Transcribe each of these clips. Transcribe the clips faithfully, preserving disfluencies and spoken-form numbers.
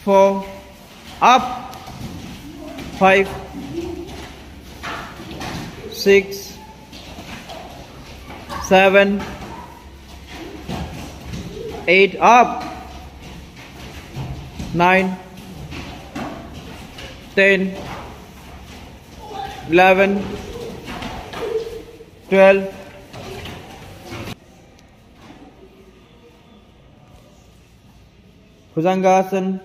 four, up, five, six, seven, eight, up, nine, ten, eleven, twelve, Bhujangasana,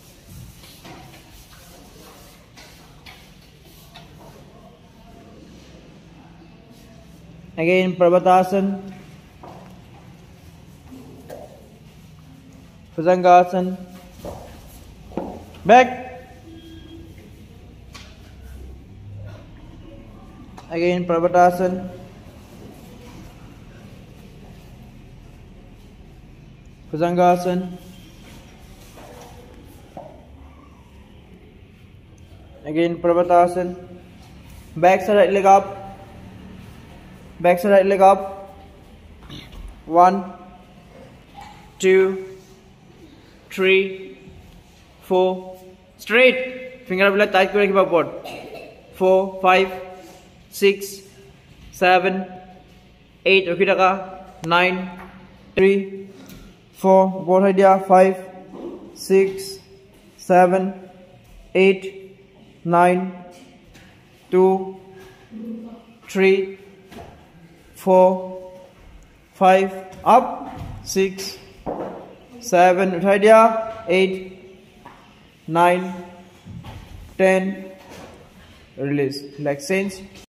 again Parvatasana, Bhujangasana, back, again Parvatasana, Bhujangasana, again Parvatasana, back side right leg up, back side right leg up, one, two, three, four, straight, finger বিলাক tight করে রাখিবা উপর, four, five, six, seven, eight, রখি থাকা, nine, three, four, উপর হয় দিয়া, five, six, seven, eight, nine, two, three, four, five, up, six, seven, উঠাই দিয়া, eight, nine, ten, release, like change.